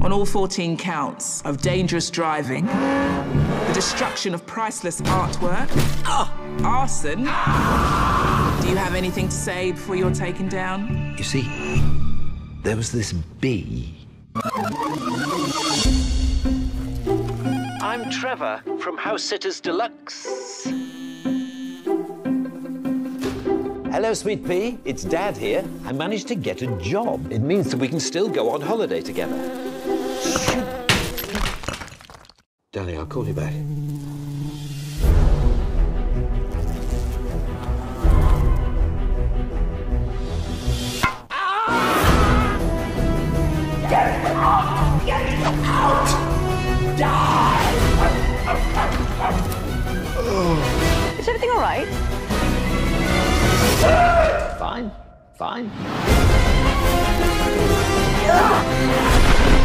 on all 14 counts of dangerous driving, the destruction of priceless artwork, arson. Do you have anything to say before you're taken down? You see, there was this bee. I'm Trevor from House Sitters Deluxe. Hello, sweet pea. It's Dad here. I managed to get a job. It means that we can still go on holiday together. Darling, I'll call you back. Get out! Get out! Die! Is everything all right? Fine, fine.